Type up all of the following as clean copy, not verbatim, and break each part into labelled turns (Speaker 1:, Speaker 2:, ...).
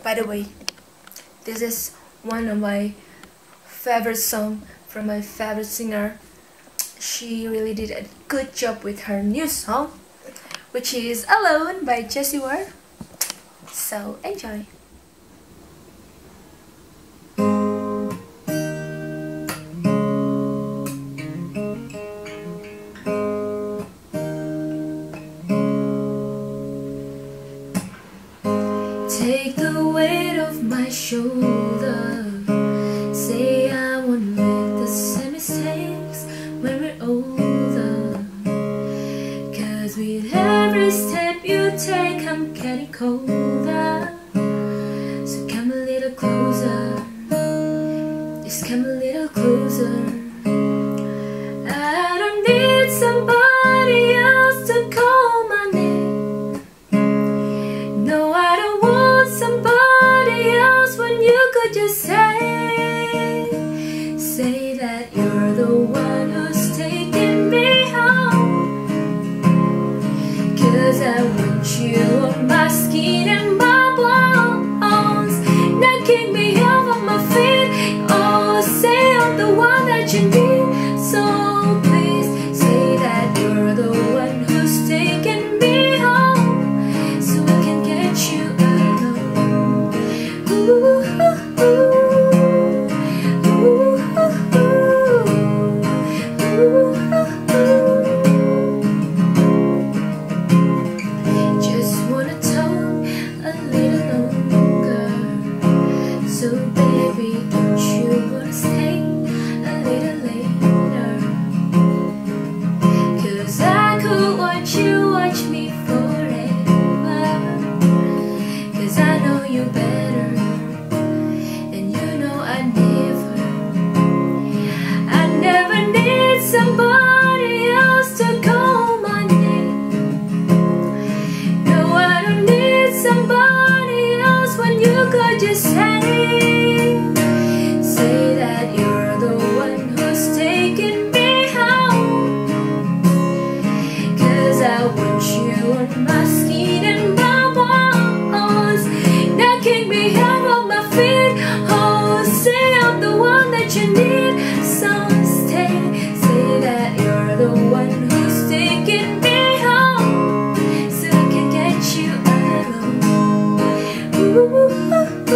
Speaker 1: By the way, this is one of my favorite songs from my favorite singer. She really did a good job with her new song, which is Alone by Jessie Ware. So enjoy. Take the weight off my shoulder. Say I won't make the same mistakes when we're older. Cause with every step you take I'm getting colder. So come a little closer. Just come a little closer. I don't need somebody else to call my name. No, I don't want somebody else when you could just say that you're the one who's taking me home. Cause I want you on my skin and my bones, knocking me off of my feet. Oh, say I'm the one that you need. So please say that you're the one who's taking me home, so I can get you alone. Ooh, ooh, ooh, just wanna talk a little longer. So baby, don't you wanna stay a little later? Cause I could watch you watch me forever. Cause I know you better, and you know I never need somebody else to call my name. No, I don't need somebody else when you could just say that you're the one who's taking me home. Cause I want you on my skin and my bones, knocking me out of my feet. Oh, say I'm the one that you need. So say that you're the one who's taking me home, so I can get you alone. Ooh,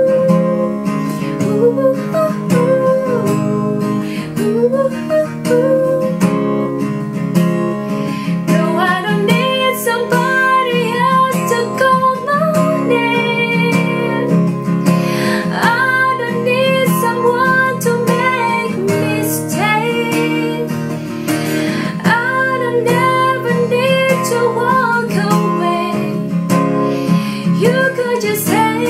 Speaker 1: no, I don't need somebody else to call my name. I don't need someone to make me stay. I don't ever need to walk away. You could just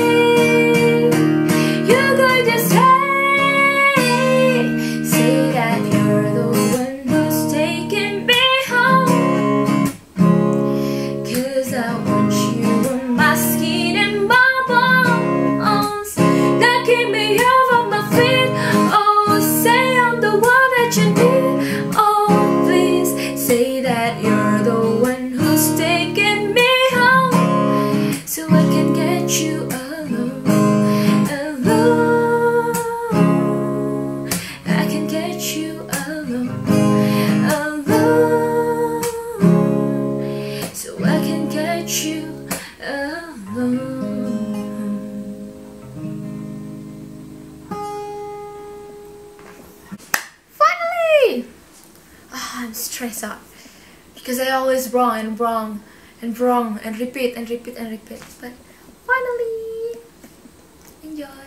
Speaker 1: say that you're the one who's taking me home. Cause I want you on my skin and my bones, knocking me off of my feet. Oh, say I'm the one that you need. Oh, please say that you're the one who's taking me home, so I can get you alone. I can get you alone, so I can get you alone. Finally! I'm stressed out because I always wrong and wrong and wrong and repeat and repeat and repeat. But finally, enjoy.